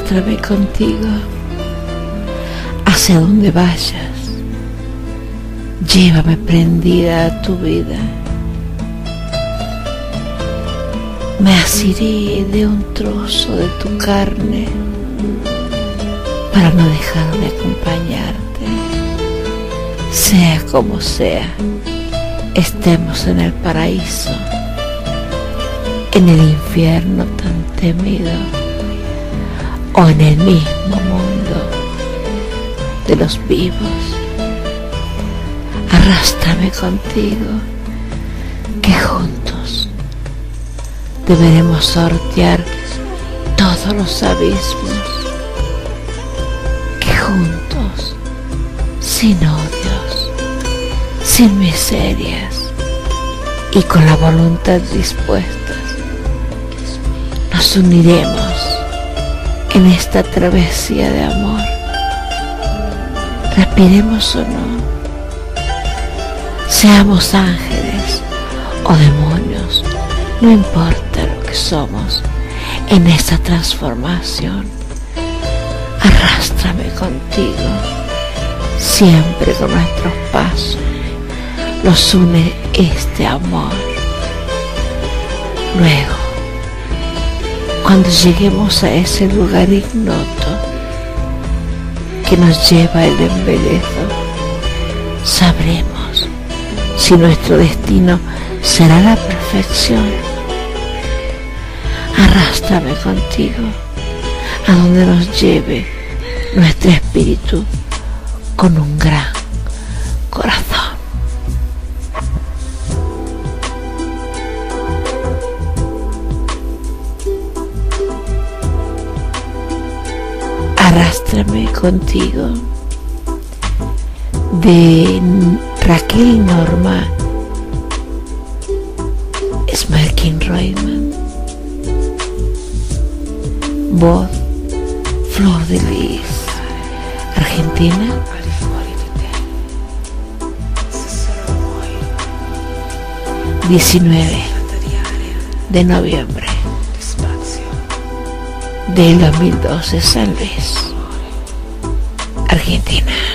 Arrástrame contigo hacia donde vayas. Llévame prendida a tu vida. Me asiré de un trozo de tu carne para no dejar de acompañarte. Sea como sea, estemos en el paraíso, en el infierno tan temido, o en el mismo mundo de los vivos. Arrástrame contigo, que juntos deberemos sortear todos los abismos, que juntos, sin odios, sin miserias y con la voluntad dispuesta, nos uniremos en esta travesía de amor. Respiremos o no, seamos ángeles o demonios, no importa lo que somos en esta transformación. Arrástrame contigo, siempre con nuestros pasos los une este amor. Luego, cuando lleguemos a ese lugar ignoto que nos lleva el embelezo, sabremos si nuestro destino será la perfección. Arrástrame contigo a donde nos lleve nuestro espíritu con un gran corazón. Arrástrame contigo, de Raquel Norma Smirkin Reutemann. Voz Flor de Lis, Argentina. 19 de noviembre del 2012, San Luis, Argentina.